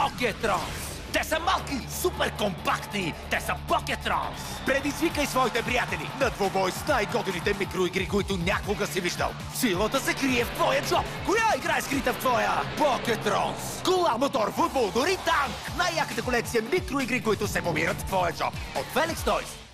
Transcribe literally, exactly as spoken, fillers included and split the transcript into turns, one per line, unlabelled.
Покетрons! Те са малки, супер компактни! Те са Покетрons! Предизвикай своите приятели на двубой с най-годените микроигри, които някога си виждал. Силата се крие в твоя джоб. Коя игра е скрита в твоя Покетрons? Кола, мотор, футбол, дори танк! Най-яката колекция микроигри, които се побират в твоя джоб. От Felix Toys.